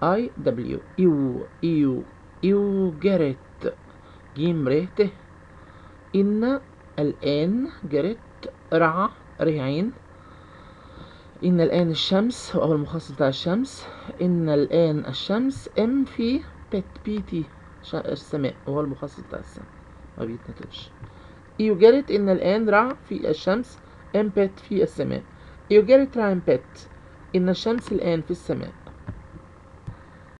اي دبليو يوجرت جيم ريته. إن الآن جرت رع رعين. إن الآن الشمس هو أول مخصص بتاع الشمس. إن الآن الشمس ام في بيتي السماء هو المخصص بتاع السماء ما بيتنطقش. يوجرت إن الآن رع في الشمس ام بيت في السماء. يوجرت رع ام بيت إن الشمس الآن في السماء.